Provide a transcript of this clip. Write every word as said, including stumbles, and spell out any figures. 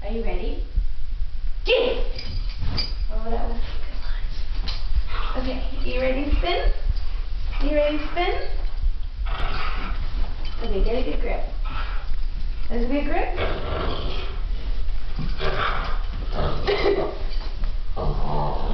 Are you ready? Get it! Oh, that was a good one. Okay, you ready to spin? You ready to spin? Okay, get a good grip. There's a good grip? Oh.